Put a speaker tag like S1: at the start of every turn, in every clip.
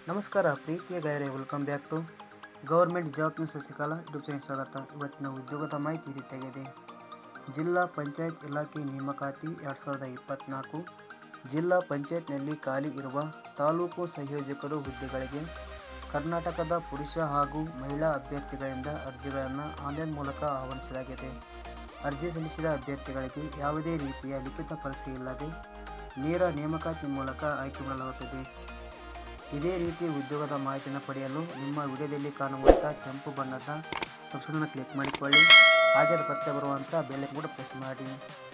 S1: ನಮಸ್ಕಾರ ಪ್ರೀತಿಯ ಗೆಳೆಯರೇ, welcome back to government job news Sasikala YouTube channel ಸ್ವಾಗತ. ಇವತ್ತಿನ ಉದ್ಯೋಗದ ಮಾಹಿತಿ ಈ ರೀತಿಯಾಗಿದೆ. ಜಿಲ್ಲಾ ಪಂಚಾಯತ್ ಇಲಾಖೆ ನೇಮಕಾತಿ 2024. ಜಿಲ್ಲಾ ಪಂಚಾಯತ್ನಲ್ಲಿ ಖಾಲಿ ಇರುವ ತಾಲೂಕು ಸಂಯೋಜಕರು ಹುದ್ದೆಗಳಿಗೆ ಕರ್ನಾಟಕದ ಪುರುಷ ಹಾಗೂ ಮಹಿಳಾ ಅಭ್ಯರ್ಥಿಗಳಿಂದ ಅರ್ಜಿಗಳನ್ನು ಆನ್ಲೈನ್ ಮೂಲಕ ಆಹ್ವಾನಿಸಲಾಗಿದೆ. ಅರ್ಜಿ ಸಲ್ಲಿಸಿದ ಅಭ್ಯರ್ಥಿಗಳಿಗೆ ಯಾವುದೇ ರೀತಿಯ ಲಿಖಿತ ಪರೀಕ್ಷೆ ಇಲ್ಲದೆ ನೇರ ನೇಮಕಾತಿ ಮೂಲಕ ಆಯ್ಕೆ ಮಾಡಲಾಗುತ್ತದೆ. ಇದೇ ರೀತಿ ಉದ್ಯೋಗದ ಮಾಹಿತಿಯನ್ನು ಪಡೆಯಲು ನಿಮ್ಮ ವಿಡಿಯೋದಲ್ಲಿ ಕಾಣುವಂಥ ಕೆಂಪು ಬಣ್ಣದ ಸಬ್ಸ್ಕ್ರೈಬ್ ಕ್ಲಿಕ್ ಮಾಡಿಕೊಳ್ಳಿ. ಹಾಗೆ ಅದರ ಪಕ್ಕ ಬರುವಂಥ ಬೆಲ್ ಐಕಾನ್ ಕೂಡ ಪ್ರೆಸ್ ಮಾಡಿ.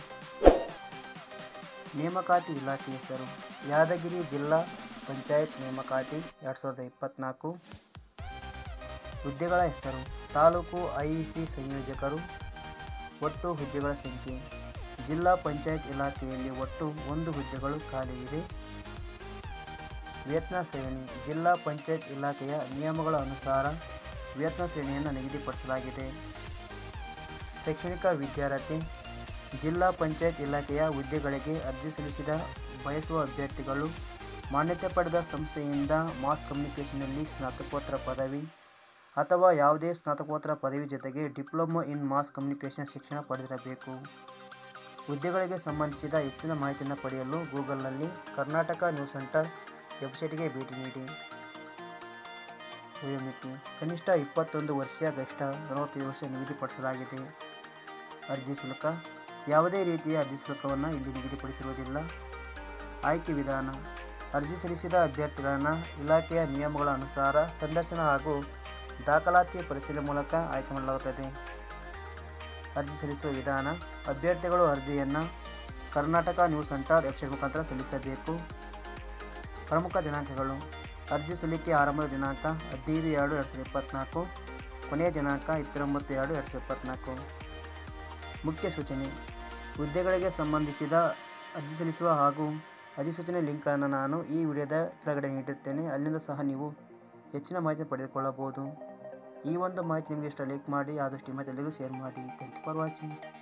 S1: ನೇಮಕಾತಿ ಇಲಾಖೆ ಹೆಸರು ಯಾದಗಿರಿ ಜಿಲ್ಲಾ ಪಂಚಾಯತ್ ನೇಮಕಾತಿ 2024. ಹುದ್ದೆಗಳ ಹೆಸರು ತಾಲೂಕು ಐಇಸಿ ಸಂಯೋಜಕರು. ಒಟ್ಟು ಹುದ್ದೆಗಳ ಸಂಖ್ಯೆ ಜಿಲ್ಲಾ ಪಂಚಾಯತ್ ಇಲಾಖೆಯಲ್ಲಿ ಒಟ್ಟು 1 ಹುದ್ದೆಗಳು ಖಾಲಿ ಇದೆ. ವೇತನ ಶ್ರೇಣಿ ಜಿಲ್ಲಾ ಪಂಚಾಯತ್ ಇಲಾಖೆಯ ನಿಯಮಗಳ ಅನುಸಾರ ವೇತನ ಶ್ರೇಣಿಯನ್ನು ನಿಗದಿಪಡಿಸಲಾಗಿದೆ. ಶೈಕ್ಷಣಿಕ ವಿದ್ಯಾರ್ಹತೆ ಜಿಲ್ಲಾ ಪಂಚಾಯತ್ ಇಲಾಖೆಯ ಹುದ್ದೆಗಳಿಗೆ ಅರ್ಜಿ ಸಲ್ಲಿಸಿದ ಬಯಸುವ ಅಭ್ಯರ್ಥಿಗಳು ಮಾನ್ಯತೆ ಪಡೆದ ಸಂಸ್ಥೆಯಿಂದ ಮಾಸ್ ಕಮ್ಯುನಿಕೇಷನ್ನಲ್ಲಿ ಸ್ನಾತಕೋತ್ತರ ಪದವಿ ಅಥವಾ ಯಾವುದೇ ಸ್ನಾತಕೋತ್ತರ ಪದವಿ ಜೊತೆಗೆ ಡಿಪ್ಲೊಮಾ ಇನ್ ಮಾಸ್ ಕಮ್ಯುನಿಕೇಷನ್ ಶಿಕ್ಷಣ ಪಡೆದಿರಬೇಕು. ಹುದ್ದೆಗಳಿಗೆ ಸಂಬಂಧಿಸಿದ ಹೆಚ್ಚಿನ ಮಾಹಿತಿಯನ್ನು ಪಡೆಯಲು ಗೂಗಲ್ನಲ್ಲಿ ಕರ್ನಾಟಕ ನ್ಯೂಸ್ ಸೆಂಟರ್ ವೆಬ್ಸೈಟ್ಗೆ ಭೇಟಿ ನೀಡಿ. ವಯೋಮಿತಿ ಕನಿಷ್ಠ 21 ವರ್ಷ, ಗರಿಷ್ಠ 45 ವರ್ಷ ನಿಗದಿಪಡಿಸಲಾಗಿದೆ. ಅರ್ಜಿ ಶುಲ್ಕ ಯಾವುದೇ ರೀತಿಯ ಅರ್ಜಿ ಶುಲ್ಕವನ್ನು ಇಲ್ಲಿ ನಿಗದಿಪಡಿಸಿರುವುದಿಲ್ಲ. ಆಯ್ಕೆ ವಿಧಾನ ಅರ್ಜಿ ಸಲ್ಲಿಸಿದ ಅಭ್ಯರ್ಥಿಗಳನ್ನು ಇಲಾಖೆಯ ನಿಯಮಗಳ ಅನುಸಾರ ಸಂದರ್ಶನ ಹಾಗೂ ದಾಖಲಾತಿ ಪರಿಶೀಲನೆ ಮೂಲಕ ಆಯ್ಕೆ ಮಾಡಲಾಗುತ್ತದೆ. ಅರ್ಜಿ ಸಲ್ಲಿಸುವ ವಿಧಾನ ಅಭ್ಯರ್ಥಿಗಳು ಅರ್ಜಿಯನ್ನು ಕರ್ನಾಟಕ ನ್ಯೂಸ್ ಸೆಂಟರ್ ವೆಬ್ಸೈಟ್ ಮುಖಾಂತರ ಸಲ್ಲಿಸಬೇಕು. ಪ್ರಮುಖ ದಿನಾಂಕಗಳು ಅರ್ಜಿ ಸಲ್ಲಿಕೆ ಆರಂಭದ ದಿನಾಂಕ 15/2/2024, ಕೊನೆಯ ದಿನಾಂಕ 29/2/2024. ಮುಖ್ಯ ಸೂಚನೆ ಹುದ್ದೆಗಳಿಗೆ ಸಂಬಂಧಿಸಿದ ಅರ್ಜಿ ಸಲ್ಲಿಸುವ ಹಾಗೂ ಅಧಿಸೂಚನೆ ಲಿಂಕ್ಗಳನ್ನು ನಾನು ಈ ವಿಡಿಯೋದ ಕೆಳಗಡೆ ನೀಡಿರುತ್ತೇನೆ. ಅಲ್ಲಿಂದ ಸಹ ನೀವು ಹೆಚ್ಚಿನ ಮಾಹಿತಿ ಪಡೆದುಕೊಳ್ಳಬಹುದು. ಈ ಒಂದು ಮಾಹಿತಿ ನಿಮಗೆ ಇಷ್ಟ ಲೈಕ್ ಮಾಡಿ, ಆದಷ್ಟು ಈ ಮಾಹಿತಿ ಎಲ್ಲರಿಗೂ ಶೇರ್ ಮಾಡಿ. Thank you for watching.